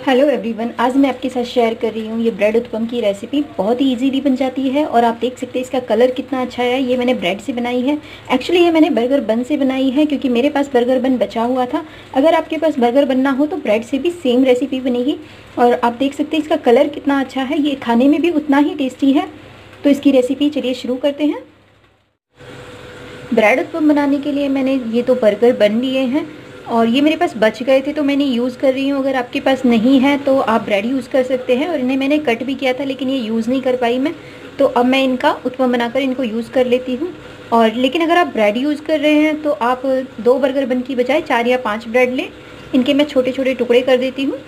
Hello everyone, आज मैं आपके साथ शेयर कर रही हूँ ये ब्रेड उत्पम की रेसिपी। बहुत ही इजीली बन जाती है और आप देख सकते हैं इसका कलर कितना अच्छा है। ये मैंने ब्रेड से बनाई है। एक्चुअली ये मैंने बर्गर बन से बनाई है क्योंकि मेरे पास बर्गर बन बचा हुआ था। अगर आपके पास बर्गर बन ना हो तो ब्रेड से भी सेम रेसिपी बनेगी। और आप देख सकते हैं इसका कलर कितना अच्छा है, ये खाने में भी उतना ही टेस्टी है। तो इसकी रेसिपी चलिए शुरू करते हैं। ब्रेड उत्पम बनाने के लिए मैंने ये तो बर्गर बन लिए हैं और ये मेरे पास बच गए थे तो मैंने यूज़ कर रही हूँ। अगर आपके पास नहीं है तो आप ब्रेड यूज़ कर सकते हैं। और इन्हें मैंने कट भी किया था लेकिन ये यूज़ नहीं कर पाई मैं, तो अब मैं इनका उत्पम बनाकर इनको यूज़ कर लेती हूँ। और लेकिन अगर आप ब्रेड यूज़ कर रहे हैं तो आप 2 बर्गर बन की बजाय 4 या 5 ब्रेड लें। इनके मैं छोटे छोटे टुकड़े कर देती हूँ।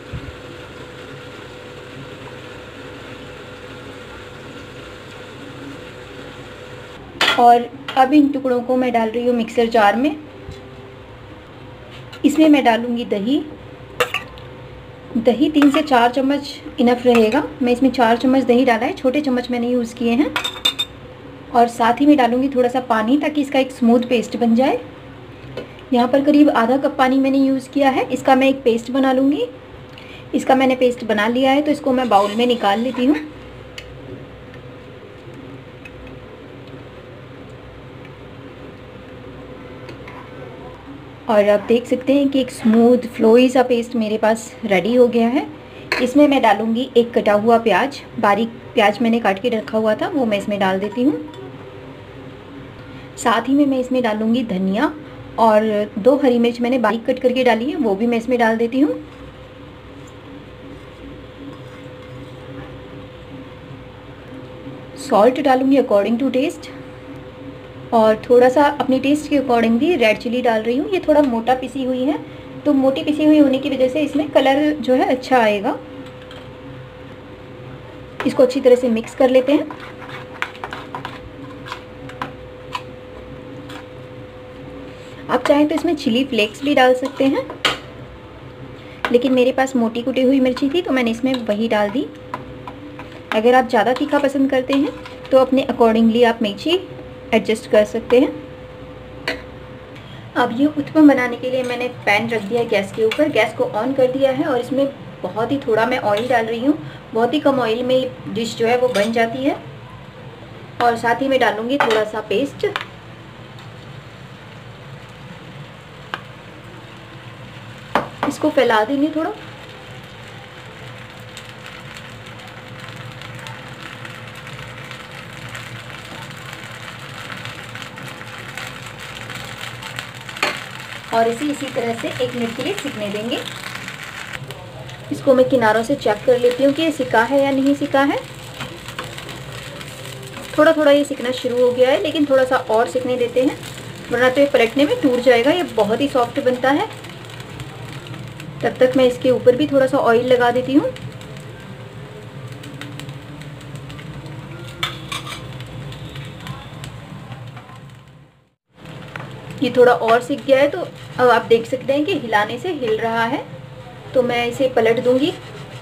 और अब इन टुकड़ों को मैं डाल रही हूँ मिक्सर जार में। इसमें मैं डालूँगी दही। 3 से 4 चम्मच इनफ रहेगा। मैं इसमें 4 चम्मच दही डाला है, छोटे चम्मच मैंने यूज़ किए हैं। और साथ ही में डालूँगी थोड़ा सा पानी ताकि इसका एक स्मूथ पेस्ट बन जाए। यहाँ पर करीब आधा कप पानी मैंने यूज़ किया है। इसका मैं एक पेस्ट बना लूँगी। इसका मैंने पेस्ट बना लिया है तो इसको मैं बाउल में निकाल लेती हूँ। और आप देख सकते हैं कि एक स्मूथ फ्लोई सा पेस्ट मेरे पास रेडी हो गया है। इसमें मैं डालूँगी एक कटा हुआ प्याज। बारीक प्याज मैंने काट के रखा हुआ था, वो मैं इसमें डाल देती हूँ। साथ ही में मैं इसमें डालूँगी धनिया और 2 हरी मिर्च मैंने बारीक कट करके डाली है, वो भी मैं इसमें डाल देती हूँ। सॉल्ट डालूँगी अकॉर्डिंग टू टेस्ट और थोड़ा सा अपने टेस्ट के अकॉर्डिंग भी रेड चिली डाल रही हूँ। ये थोड़ा मोटा पिसी हुई है तो मोटी पिसी हुई होने की वजह से इसमें कलर जो है अच्छा आएगा। इसको अच्छी तरह से मिक्स कर लेते हैं। आप चाहें तो इसमें चिली फ्लेक्स भी डाल सकते हैं, लेकिन मेरे पास मोटी कुटी हुई मिर्ची थी तो मैंने इसमें वही डाल दी। अगर आप ज़्यादा तीखा पसंद करते हैं तो अपने अकॉर्डिंगली आप मिर्ची एडजस्ट कर सकते हैं। अब ये उत्पम बनाने के लिए मैंने पैन रख दिया है गैस के ऊपर। गैस को ऑन कर दिया है और इसमें बहुत ही थोड़ा मैं ऑयल डाल रही हूँ। बहुत ही कम ऑयल में ये डिश जो है वो बन जाती है। और साथ ही में डालूँगी थोड़ा सा पेस्ट। इसको फैला देंगे थोड़ा। और इसी तरह से 1 मिनट के लिए सिकने देंगे। इसको मैं किनारों से चेक कर लेती हूँ कि ये सिका है या नहीं सिका है। थोड़ा थोड़ा ये सिकना शुरू हो गया है, लेकिन थोड़ा सा और सिकने देते हैं वरना तो ये पलटने में टूट जाएगा। ये बहुत ही सॉफ्ट बनता है। तब तक मैं इसके ऊपर भी थोड़ा सा ऑयल लगा देती हूँ। ये थोड़ा और सिक गया है तो अब आप देख सकते हैं कि हिलाने से हिल रहा है, तो मैं इसे पलट दूंगी।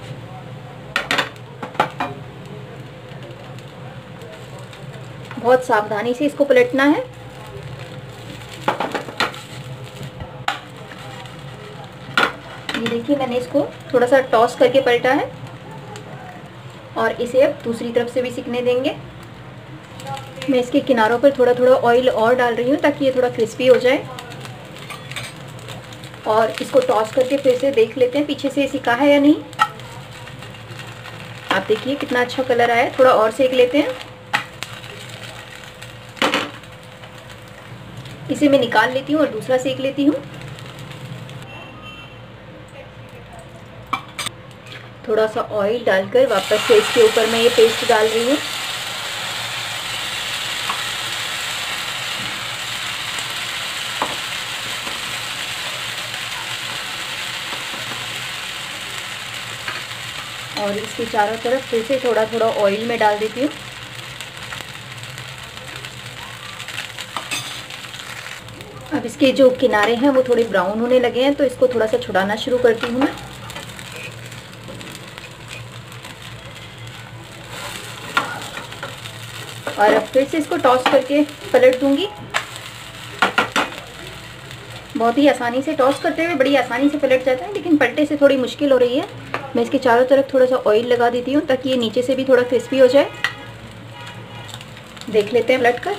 बहुत सावधानी से इसको पलटना है। ये देखिए मैंने इसको थोड़ा सा टॉस करके पलटा है और इसे अब दूसरी तरफ से भी सिकने देंगे। मैं इसके किनारों पर थोड़ा थोड़ा ऑयल और डाल रही हूँ ताकि ये थोड़ा क्रिस्पी हो जाए। और इसको टॉस करके फिर से देख लेते हैं पीछे से सिका है या नहीं। आप देखिए कितना अच्छा कलर आया है। थोड़ा और सेक लेते हैं। इसे मैं निकाल लेती हूँ और दूसरा सेक लेती हूँ। थोड़ा सा ऑयल डालकर वापस से इसके ऊपर मैं ये पेस्ट डाल रही हूँ। और इसके चारों तरफ फिर से थोड़ा थोड़ा ऑयल में डाल देती हूँ। अब इसके जो किनारे हैं वो थोड़े ब्राउन होने लगे हैं तो इसको थोड़ा सा छुड़ाना शुरू करती हूँ मैं। और अब फिर से इसको टॉस करके पलट दूंगी। बहुत ही आसानी से टॉस करते हुए बड़ी आसानी से पलट जाता है, लेकिन पलटे से थोड़ी मुश्किल हो रही है। मैं इसके चारों तरफ थोड़ा सा ऑयल लगा देती हूँ ताकि ये नीचे से भी थोड़ा क्रिस्पी हो जाए। देख लेते हैं पलट कर।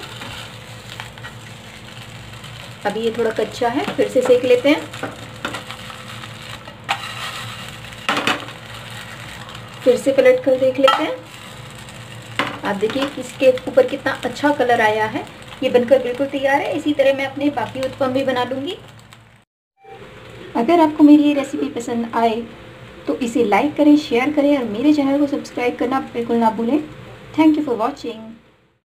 अभी ये थोड़ा कच्चा है, फिर से सेक लेते हैं। फिर से पलट कर देख लेते हैं। आप देखिए इसके ऊपर कितना अच्छा कलर आया है। ये बनकर बिल्कुल तैयार है। इसी तरह मैं अपने बाकी उत्पम भी बना लूँगी। अगर आपको मेरी ये रेसिपी पसंद आए तो इसे लाइक करें, शेयर करें और मेरे चैनल को सब्सक्राइब करना बिल्कुल ना भूलें। Thank you for watching.